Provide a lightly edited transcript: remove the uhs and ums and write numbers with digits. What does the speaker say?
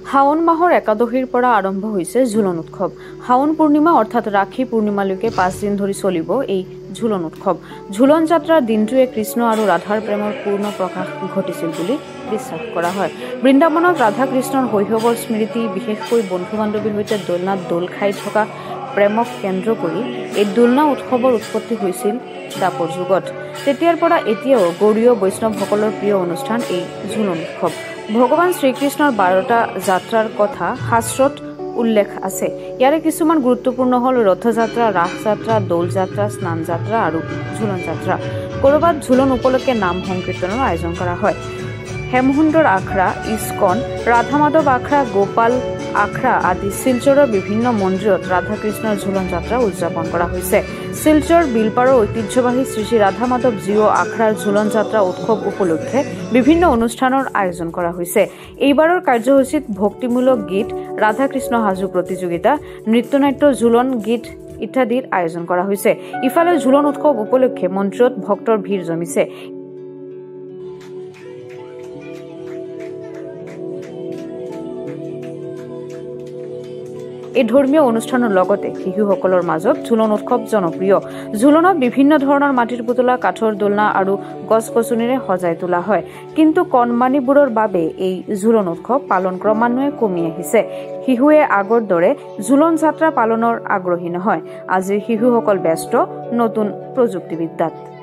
শাওন মাহৰ একাদশীৰ পৰা আৰম্ভ হৈছে ঝুলন উৎসৱ। শাওন পূৰ্ণিমা অৰ্থাৎ ৰাখী পূৰ্ণিমালৈকে 5 দিন ধৰি চলিব এই ঝুলন উৎসৱ। ঝুলন যাত্ৰাৰ দিনটোৱে কৃষ্ণ আৰু ৰাধাৰ প্ৰেমৰ পূৰ্ণ প্ৰকাশ ঘটিছিল বুলি বিশ্বাস কৰা হয়। বৃন্দাবনত ৰাধা কৃষ্ণৰ শৈশৱৰ স্মৃতি, বিশেষকৈ বন্ধু বান্ধৱীৰ সৈতে দোলনাত দোল খাই থকা প্ৰেমক কেন্দ্ৰ কৰি এই দোলনা উৎসৱৰ উৎপত্তি হৈছিল দ্বাপৰ যুগত। তেতিয়াৰ পৰা এতিয়াও গৌড়ীয় বৈষ্ণৱসকলৰ প্ৰিয় অনুষ্ঠান এই ঝুলন উৎসৱ। ভগৱান শ্ৰীকৃষ্ণৰ 12টা যাত্ৰাৰ কথা শাস্ত্ৰত উল্লেখ আছে। ইয়াৰে কিছুমান গুৰুত্বপূৰ্ণ হ'ল ৰথযাত্ৰা, ৰাস যাত্ৰা, দৌল যাত্ৰা, স্নান যাত্ৰা আৰু ঝুলন যাত্ৰা। ক'ৰবাত ঝুলন উপলক্ষে নাম সংকীৰ্তনৰ আয়োজন কৰা হয়। হেমকুণ্ডৰ আখৰা, ইস্কন, ৰাধা মাধৱ আখৰা, গোপাল আখৰা আদি শিলচৰৰ বিভিন্ন মন্দিৰত ৰাধা কৃষ্ণৰ ঝুলন যাত্ৰা উদযাপন কৰা হৈছে। শিলচৰ বিলপাৰৰ ঐতিহ্যবাহী শ্ৰী শ্ৰী ৰাধা মাধৱ জিঅ' আখৰাৰ ঝুলন যাত্ৰা উৎসৱ উপলক্ষে বিভিন্ন অনুষ্ঠানৰ আয়োজন কৰা হৈছে। এইবাৰৰ কাৰ্যসূচীত ভক্তিমূলক গীত, ৰাধা কৃষ্ণ সাজু প্ৰতিযোগিতা, নৃত্যনাট্য, ঝুলন গীত ইত্যাদিৰ আয়োজন কৰা হৈছে। ইফালে ঝুলন উৎসৱ উপলক্ষে মন্দিৰত ভক্তৰ ভিৰ জমিছে। এই ধৰ্মীয় অনুষ্ঠানৰ লগতে শিশুসকলৰ মাজত ঝুলন উৎসৱ জনপ্ৰিয়। ঝুলনত বিভিন্ন ধৰণৰ মাটিৰ পুতলা, কাঠৰ দোলনা আৰু গছ-গছনিৰে সজাই তোলা হয়। কিন্তু কণমানিবোৰৰ বাবে এই ঝুলন উৎসৱ পালন ক্ৰমান্বয়ে কমি আহিছে। শিশুৱে আগৰ দৰে ঝুলন যাত্ৰা পালনৰ আগ্ৰহী নহয়। আজিৰ শিশুসকল ব্যস্ত নতুন প্ৰযুক্তিবিদ্যাত।